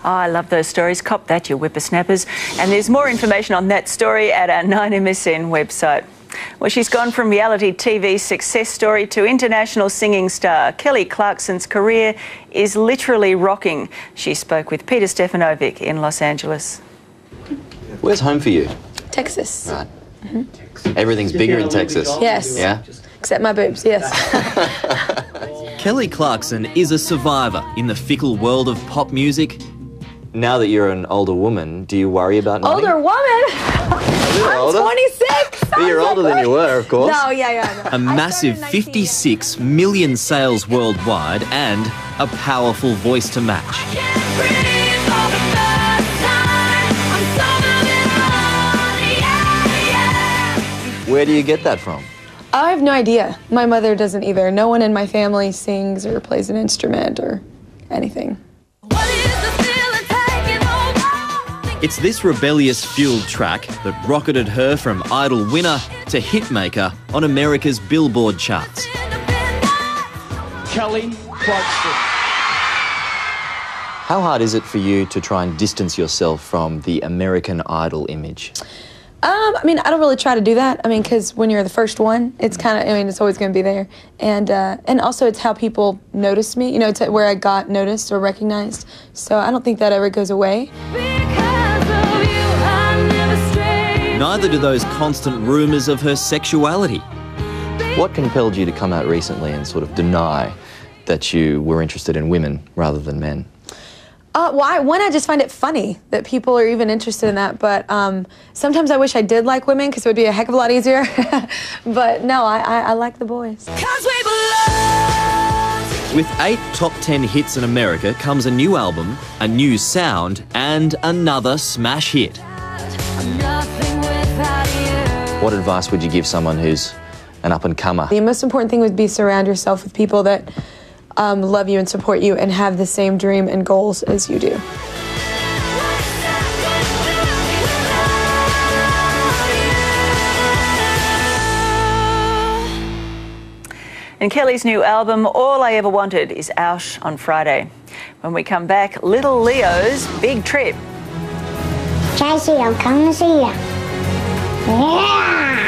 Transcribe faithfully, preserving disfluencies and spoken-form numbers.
Oh, I love those stories. Cop that, you whippersnappers. And there's more information on that story at our nine M S N website. Well, she's gone from reality T V success story to international singing star. Kelly Clarkson's career is literally rocking. She spoke with Peter Stefanovic in Los Angeles. Where's home for you? Texas. Right. Mm-hmm. Everything's bigger in Texas. Yes. Yeah? Except my boobs, yes. Kelly Clarkson is a survivor in the fickle world of pop music. Now that you're an older woman, do you worry about money? Older woman? I'm older? twenty-six. But you're older than you were, of course. No, yeah, yeah. No. A massive fifty-six million sales worldwide and a powerful voice to match. Where do you get that from? I have no idea. My mother doesn't either. No one in my family sings or plays an instrument or anything. It's this rebellious fueled track that rocketed her from Idol winner to hitmaker on America's Billboard charts. Kelly Clarkson. How hard is it for you to try and distance yourself from the American Idol image? Um, I mean, I don't really try to do that. I mean, because when you're the first one, it's kind of, I mean, it's always going to be there. And uh, and also it's how people notice me, you know, it's where I got noticed or recognized. So I don't think that ever goes away. Neither do those constant rumours of her sexuality. What compelled you to come out recently and sort of deny that you were interested in women rather than men? Uh, well, I, one, I just find it funny that people are even interested in that, but um, sometimes I wish I did like women because it would be a heck of a lot easier. But no, I, I, I like the boys. With eight top ten hits in America comes a new album, a new sound, and another smash hit. What advice would you give someone who's an up-and-comer? The most important thing would be surround yourself with people that um, love you and support you and have the same dream and goals as you do. And Kelly's new album, All I Ever Wanted, is out on Friday. When we come back, little Leo's big trip. 开始有空是呀，yeah!